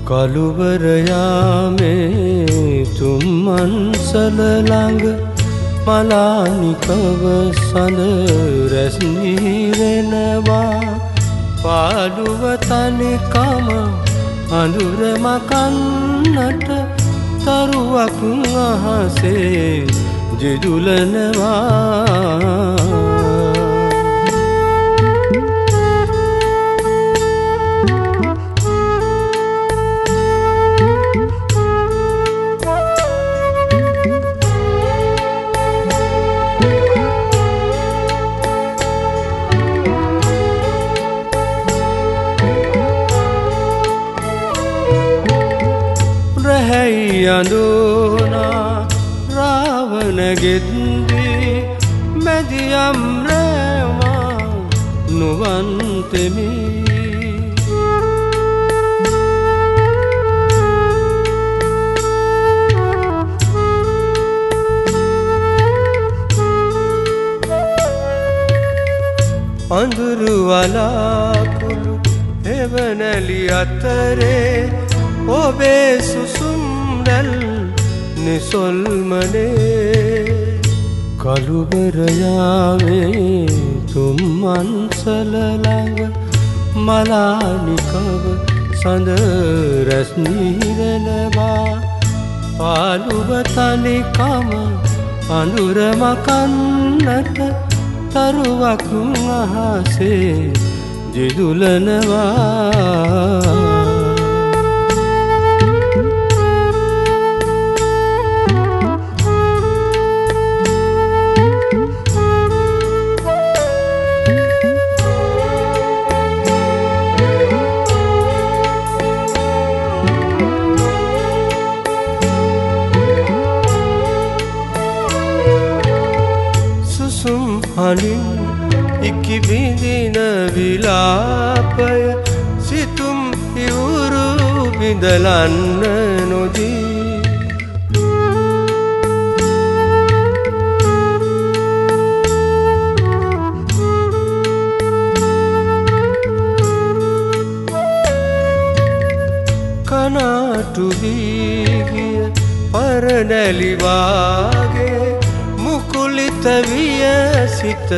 කළුවර යාමේ තුම්මන්සල ළඟ මලානිකව සඳ රැස් නිරෙනවා පාළුව තනිකම අඳුර මකන්නට තරුවක් අහසේ දිදුලනවා යඳුනා රාවණ ගෙද්දී මැදියම් රැවා නුවන් තෙමි අඳුරු වලාකුළු එවනැලි අතරේ ඔබේ සුසුම් නිසොල්මනේ කළුවර යාමේ තුම්මන්සල ළඟ මලානිකව සඳ රැස් නිරනවා පාළුව තනිකම අඳුර මකන්නට තරුවක් අහසේ දිදුලනවා හනින් ඉකි බිඳින විලාපය සිතුම් ඉවුරු බිඳලන්න නොදී කනාටු වී ගිය පරණැලි වාගේ මුකුලිත විය සිත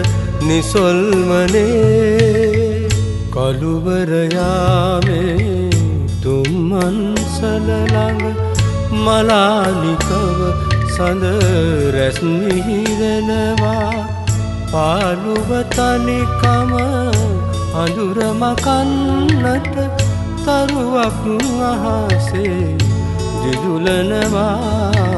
නිසොල්මනේ කළුවර යාමේ තුම්මන්සල ළඟ මලානිකව සඳ රැස් නිරෙනවා පාළුව තනිකම අඳුර මකන්නට තරුවක් අහසේ දිදුලනවා